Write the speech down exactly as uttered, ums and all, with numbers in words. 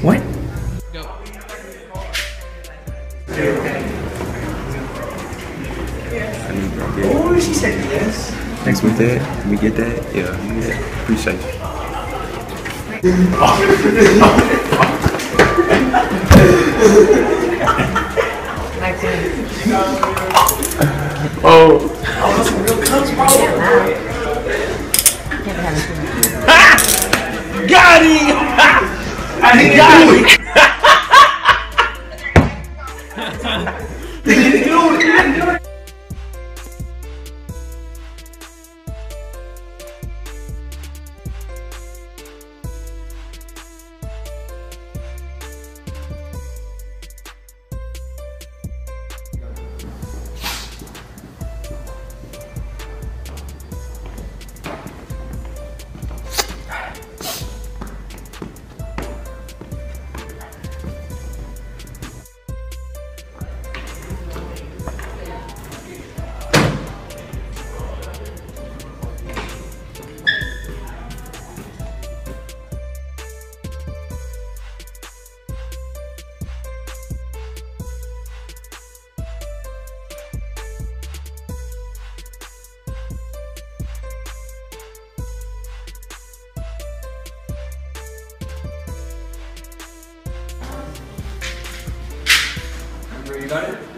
What? Go. I need to get Oh, she said yes. next with that. We get that. Yeah, yeah. Appreciate you. Oh. Oh, that's some real cuts, bro. Got him! I didn't got it. They didn't do it. They didn't do it. You got it?